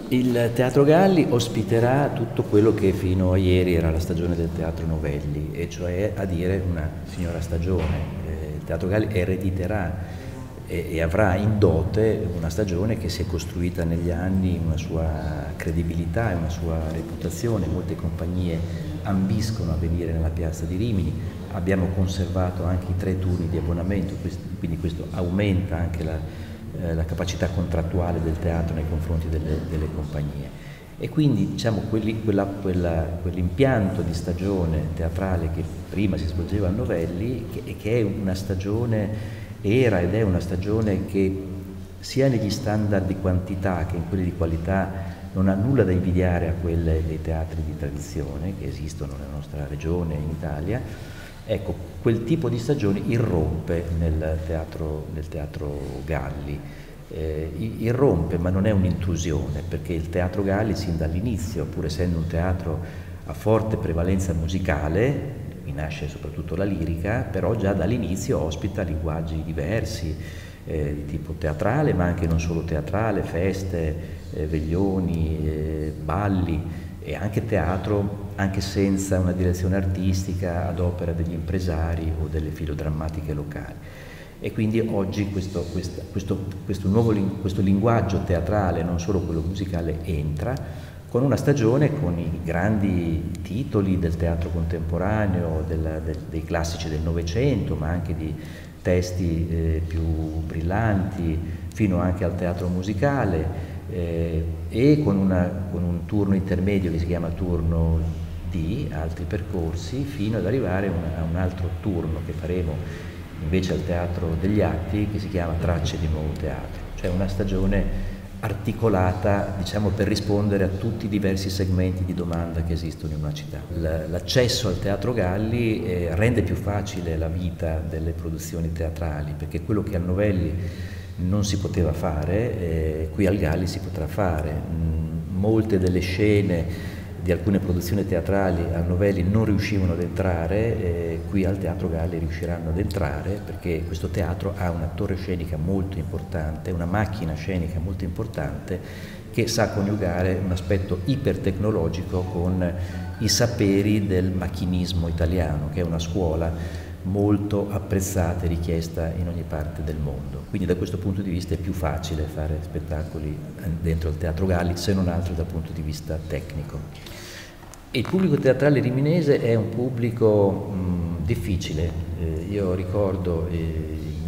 Il Teatro Galli ospiterà tutto quello che fino a ieri era la stagione del Teatro Novelli, e cioè a dire una signora stagione. Il Teatro Galli erediterà e avrà in dote una stagione che si è costruita negli anni, una sua credibilità e una sua reputazione. Molte compagnie ambiscono a venire nella piazza di Rimini. Abbiamo conservato anche i 3 turni di abbonamento, quindi questo aumenta anche la capacità contrattuale del teatro nei confronti delle compagnie. E quindi diciamo quell'impianto di stagione teatrale che prima si svolgeva a Novelli, che è una stagione, era ed è una stagione che sia negli standard di quantità che in quelli di qualità non ha nulla da invidiare a quelle dei teatri di tradizione che esistono nella nostra regione in Italia. Ecco, quel tipo di stagione irrompe nel teatro Galli. Irrompe, ma non è un'intrusione, perché il Teatro Galli sin dall'inizio, pur essendo un teatro a forte prevalenza musicale, qui nasce soprattutto la lirica, però già dall'inizio ospita linguaggi diversi, di tipo teatrale, ma anche non solo teatrale, feste, veglioni, balli, e anche teatro anche senza una direzione artistica ad opera degli impresari o delle filodrammatiche locali. E quindi oggi questo linguaggio teatrale, non solo quello musicale, entra con una stagione con i grandi titoli del teatro contemporaneo, dei classici del Novecento, ma anche di testi più brillanti, fino anche al teatro musicale, e con un turno intermedio che si chiama turno D, altri percorsi, fino ad arrivare a un altro turno che faremo invece al Teatro degli Atti, che si chiama Tracce di Nuovo Teatro, cioè una stagione articolata, diciamo, per rispondere a tutti i diversi segmenti di domanda che esistono in una città. L'accesso al Teatro Galli rende più facile la vita delle produzioni teatrali, perché quello che a Novelli non si poteva fare, qui al Galli si potrà fare. Molte delle scene di alcune produzioni teatrali a Novelli non riuscivano ad entrare, qui al Teatro Galli riusciranno ad entrare, perché questo teatro ha una torre scenica molto importante, una macchina scenica molto importante, che sa coniugare un aspetto ipertecnologico con i saperi del macchinismo italiano, che è una scuola molto apprezzata e richiesta in ogni parte del mondo. Quindi da questo punto di vista è più facile fare spettacoli dentro il Teatro Galli, se non altro dal punto di vista tecnico. Il pubblico teatrale riminese è un pubblico difficile. Io ricordo il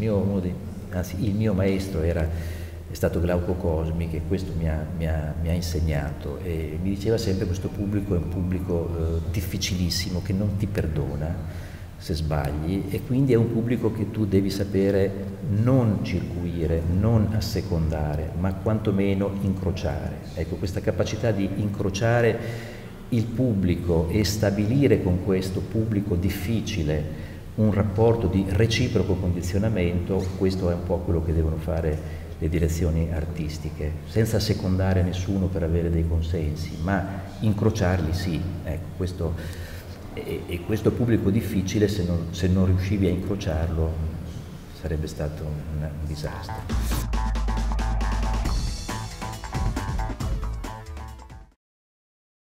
mio maestro è stato Glauco Cosmi, che questo mi ha insegnato, e mi diceva sempre: questo pubblico è un pubblico difficilissimo, che non ti perdona se sbagli, e quindi è un pubblico che tu devi sapere non circuire, non assecondare, ma quantomeno incrociare. Ecco, questa capacità di incrociare il pubblico e stabilire con questo pubblico difficile un rapporto di reciproco condizionamento, questo è un po' quello che devono fare le direzioni artistiche, senza assecondare nessuno per avere dei consensi, ma incrociarli sì. Ecco, questo pubblico difficile, se non riuscivi a incrociarlo, sarebbe stato un disastro.